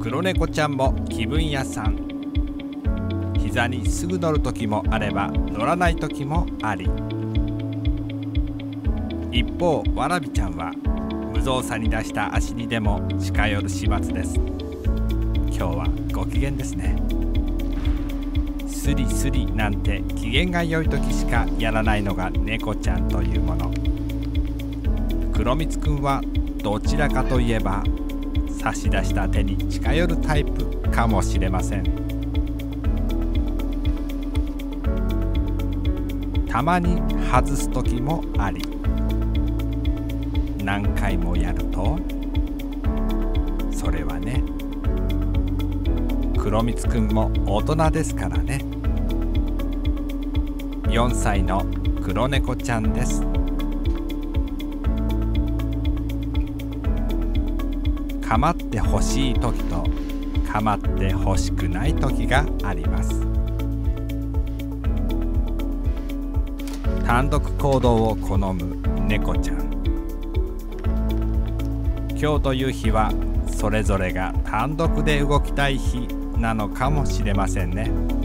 黒猫ちゃんも気分屋さん。膝にすぐ乗る時もあれば乗らない時もあり。一方わらびちゃんは無造作に出した足にでも近寄る始末です。今日はご機嫌ですね。スリスリなんて機嫌が良い時しかやらないのが猫ちゃんというもの。黒蜜くんはどちらかといえば差し出した手に近寄るタイプかもしれません。たまに外す時もあり、何回もやるとそれはね、黒蜜くんも大人ですからね。4歳の黒猫ちゃんです。かまってほしい時とかまってほしくない時があります。単独行動を好む猫ちゃん。今日という日はそれぞれが単独で動きたい日なのかもしれませんね。